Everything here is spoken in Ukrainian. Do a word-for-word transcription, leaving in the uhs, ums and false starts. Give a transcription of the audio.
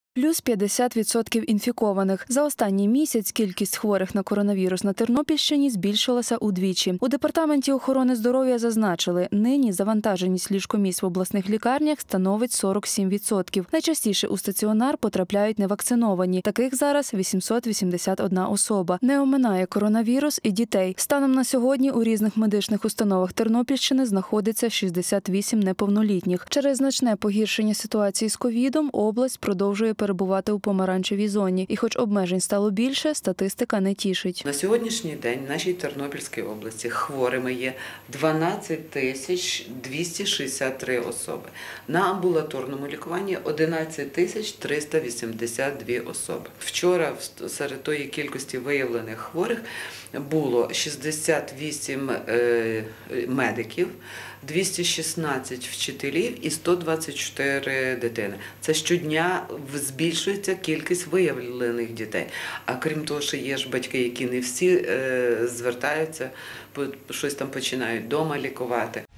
Плюс п'ятдесят відсотків інфікованих. За останній місяць кількість хворих на коронавірус на Тернопільщині збільшилася удвічі. У Департаменті охорони здоров'я зазначили, нині завантаженість ліжкомісць в обласних лікарнях становить сорок сім відсотків. Найчастіше у стаціонар потрапляють невакциновані. Таких зараз вісімсот вісімдесят одна особа. Не оминає коронавірус і дітей. Станом на сьогодні у різних медичних установах Тернопільщини знаходиться шістдесят вісім неповнолітніх. Через значне погіршення ситуації з ковідом область продовжує перебувати у помаранчевій зоні. І хоч обмежень стало більше, статистика не тішить. На сьогоднішній день в нашій Тернопільській області хворими є дванадцять тисяч двісті шістдесят три особи. На амбулаторному лікуванні одинадцять тисяч триста вісімдесят дві особи. Вчора серед тої кількості виявлених хворих було шістдесят вісім медиків, двісті шістнадцять вчителів і сто двадцять чотири дитини. Це щодня збільшується кількість виявлених дітей. А крім того, що є ж батьки, які не всі звертаються, щось там починають вдома лікувати.